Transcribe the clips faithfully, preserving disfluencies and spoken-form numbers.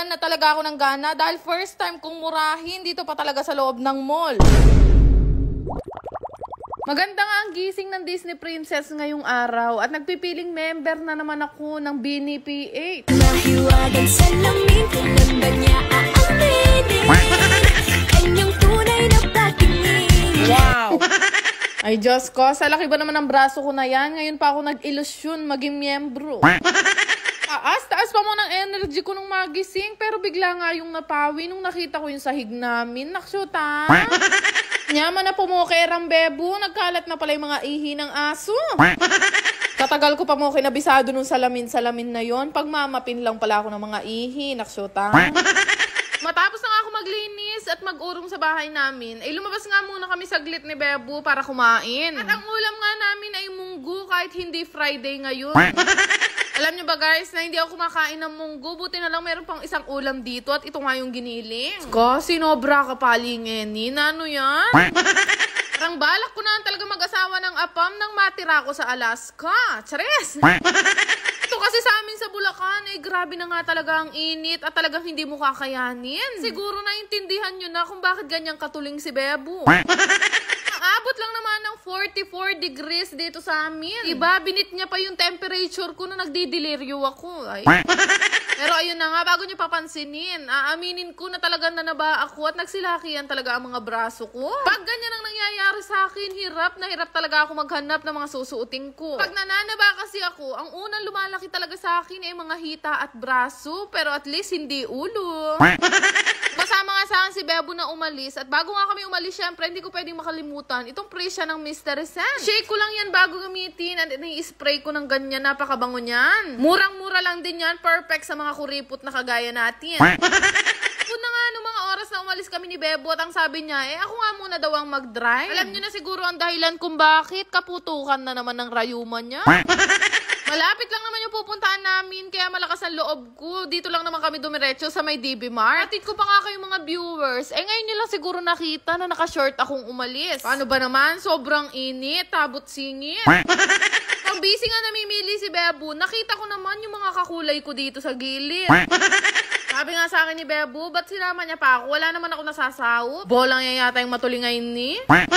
nawalan na talaga ako ng gana dahil first time kong murahin dito pa talaga sa loob ng mall. Maganda nga ang gising ng Disney Princess ngayong araw at nagpipiling member na naman ako ng Bini P H. Mahiwagang salamin, kailan ba niya aaminin? Kanyang tunay na patingin. Wow! Ay Diyos ko, sa laki ba naman ang braso ko na yan? Ngayon pa ako nag-ilusyon maging miyembro. Taas, taas pa mo ng energy ko nung magising pero bigla nga yung napawi nung nakita ko yung sahig namin. Naksyuta! Nyama na pumukerang bebo, nagkalat na pala yung mga ihi ng aso. Katagal ko pa mo kinabisado nung salamin-salamin na yon. Pagmamapin lang pala ako ng mga ihi, naksyota. Matapos na nga ako maglinis at mag-urong sa bahay namin, ay lumabas nga muna kami saglit ni Bebo para kumain. At ang ulam nga namin ay munggo kahit hindi Friday ngayon. Alam nyo ba guys, na hindi ako kumakain ng munggo, buti na lang meron pang isang ulam dito at ito nga yung giniling. Ko, sinobra ka palingeni, na ano yan? Parang balak ko na talaga mag-asawa ng apam nang matira ko sa Alaska. Chares! Ito kasi sa amin sa Bulacan, eh grabe na nga talaga ang init at talagang hindi mo kakayanin. Siguro naintindihan nyo na kung bakit ganyang katuling si Bebo. Abot lang naman ng forty-four degrees dito sa amin. Diba, binit niya pa yung temperature ko na nagdidiliryo ako. Ay. Pero ayun na nga, bago niyo papansinin, aaminin ko na talagang nanaba ako at nagsilakihan talaga ang mga braso ko. Pag ganyan ang nangyayari sa akin, hirap na hirap talaga ako maghanap ng mga susuotin ko. Pag nananaba kasi ako, ang unang lumalaki talaga sa akin ay mga hita at braso, pero at least hindi ulo. Kasama nga sa akin si Bebo na umalis at bago nga kami umalis, syempre hindi ko pwedeng makalimutan itong presya ng Mister Sen. Shake ko lang yan bago gamitin at i-spray ko ng ganyan, napakabango niyan. Murang-mura lang din yan, perfect sa mga kuripot na kagaya natin. Kung na nga nung mga oras na umalis kami ni Bebo at ang sabi niya, eh ako nga muna daw ang mag-drive. Alam niyo na siguro ang dahilan kung bakit, kaputukan na naman ng rayuma niya. Malapit lang naman yung pupuntahan namin, kaya malakas ang loob ko. Dito lang naman kami dumiretso sa may D B Mart. Atid ko pa nga kayong mga viewers. Eh ngayon nyo lang siguro nakita na naka-short akong umalis. Paano ba naman? Sobrang init, tabot singit. Ang busy nga namimili si Bebo, nakita ko naman yung mga kakulay ko dito sa gilid. Sabi nga sa akin ni Bebo, ba't sinama niya pa ako? Wala naman ako nasasawot. Bolang yan yata yung matulingay ni.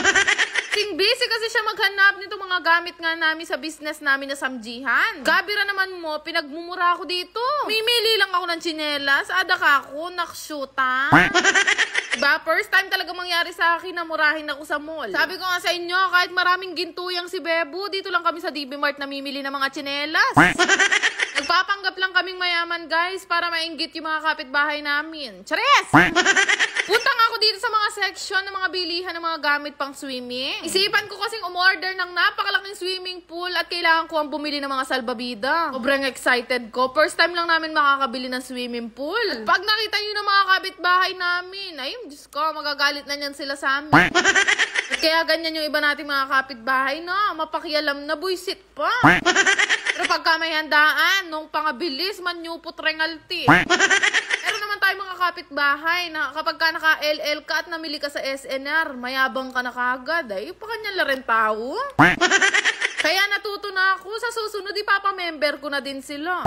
Sing busy kasi siya maghanap nito mga gamit nga namin sa business namin na samjihan. Gabira naman mo, pinagmumura ako dito. Mimili lang ako ng tsinelas, adak ako, naksyuta. Diba? First time talaga mangyari sa akin na murahin ako sa mall. Sabi ko nga sa inyo, kahit maraming gintuyang si Bebo, dito lang kami sa D B Mart namimili ng mga tsinelas. Nagpapanggap lang kaming mayaman guys para mainggit yung mga kapitbahay namin. Chares! Punta nga ako dito sa mga section ng mga bilihan ng mga gamit pang swimming. Isipan ko kasing umorder ng napakalaking swimming pool at kailangan ko ang bumili ng mga salbabida. Sobrang excited ko. First time lang namin makakabili ng swimming pool. At pag nakita nyo ng mga kapitbahay namin, ay, Diyos ko, magagalit na niyan sila sa amin. At kaya ganyan yung iba nating mga kapitbahay, no? Mapakialam na, buisit pa. Pero pagka may handaan, nung pangabilis, manyupot rengalti. Pero naman tayo mga kapitbahay na kapag ka naka-L L ka at namili ka sa S N R, mayabang ka na kagad, ay pa kanya la rin tao. Kaya natuto na ako, sa susunod ipapamember ko na din sila.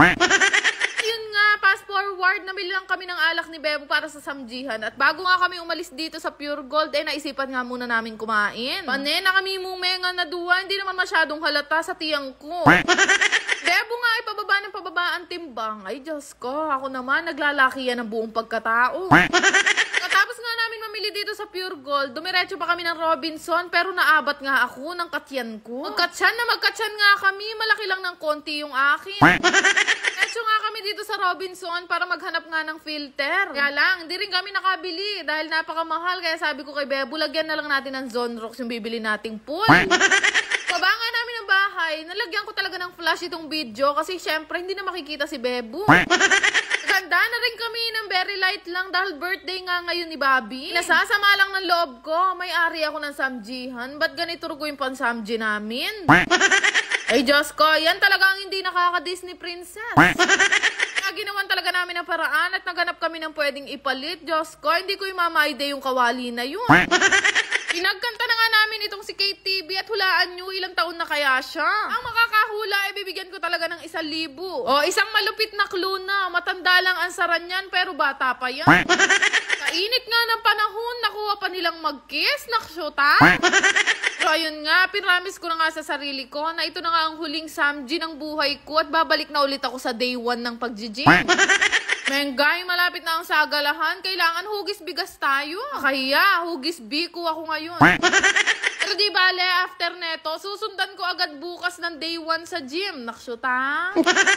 Yun nga, fast forward, namili lang kami ng alak ni Bebo para sa samjihan. At bago nga kami umalis dito sa Pure Gold, eh naisipan nga muna namin kumain. Pane na kami mumenga na duwa, hindi naman masyadong halata sa tiyang ko. Bebo nga ay pababa ng pababa ang timbang. Ay Diyos ko, ako naman naglalaki yan ng buong pagkatao. Tapos nga namin mamili dito sa Pure Gold, dumiretso pa kami ng Robinson, pero naabat nga ako ng katyan ko. Magkatyan na magkatyan nga kami, malaki lang ng konti yung akin. Diretso nga kami dito sa Robinson para maghanap nga ng filter. Kaya lang, hindi rin kami nakabili dahil napakamahal. Kaya sabi ko kay Bebo, lagyan na lang natin ng Zonrox yung bibili nating pool. Baba nga namin ng bahay, nalagyan ko talaga ng flash itong video kasi syempre hindi na makikita si Bebo. Ganda na rin kami ng very light lang dahil birthday nga ngayon ni Bobby. Nasasama lang ng loob ko, may ari ako ng samjihan. Ba't ganito ko yung pansamji namin? Ay Diyos ko, yan talaga ang hindi nakaka-Disney princess. Kaya ginawan talaga namin ang paraan at naganap kami ng pwedeng ipalit. Diyos ko, hindi ko yung mamaide yung kawali na yun. Pinagkanta na nga namin itong si Kate T V at hulaan nyo, ilang taon na kaya siya? Ang makakahula, eh, bibigyan ko talaga ng isang libo. O, isang malupit na clue na. Matanda lang ang saran yan, pero bata pa yan. Kainit nga ng panahon, nakuha pa nilang mag-kiss, naksyota. Pero ayun nga, pinramis ko na nga sa sarili ko na ito na nga ang huling Samji ng buhay ko at babalik na ulit ako sa day one ng pag-gym. Menggay, malapit na ang sagalahan. Kailangan hugis bigas tayo. Kaya, hugis biko ako ngayon. Pero di bale, after neto, susundan ko agad bukas ng day one sa gym. Naksyuta.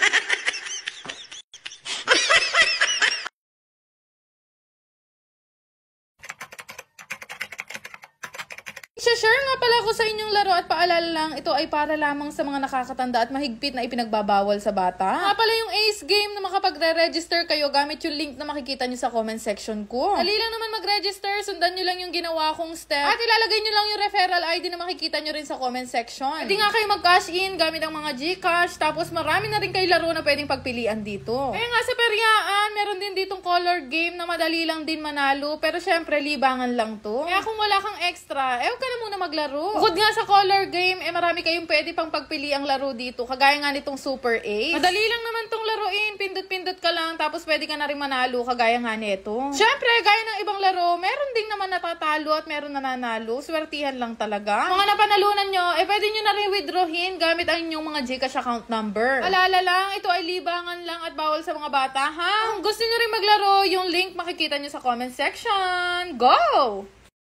Share nga pala ako sa inyong laro at paalala lang, ito ay para lamang sa mga nakakatanda at mahigpit na ipinagbabawal sa bata. Nga pala yung Ace Game na makapagre-register kayo gamit yung link na makikita nyo sa comment section ko. Dali lang naman mag-register, sundan nyo lang yung ginawa kong step at ilalagay nyo lang yung referral I D na makikita nyo rin sa comment section. Hindi nga kayo mag-cash in gamit ang mga Gcash, tapos marami na rin kayo laro na pwedeng pagpilian dito. Kaya nga sa Periaan, meron din ditong color game na madali lang din manalo, pero syempre libangan lang to. Kaya kung wala kang extra, eh huwag ka na muna maglaro. Bukod nga sa color game, eh marami kayong pwede pang pagpili ang laro dito. Kagaya nga nitong Super Ace. Madali lang naman tong laruin. Pindot-pindot ka lang, tapos pwede ka na rin manalo. Kagaya nga nito. Siyempre, gaya ng ibang laro, meron din naman natatalo at meron nananalo. Swertihan lang talaga. Mga napanalunan nyo, eh pwede nyo na rin withdrawin gamit ang inyong mga Gcash account number. Alala lang, ito ay libangan lang at bawal sa mga bata, ha? Kung gusto nyo rin maglaro, yung link makikita nyo sa comment section. Go!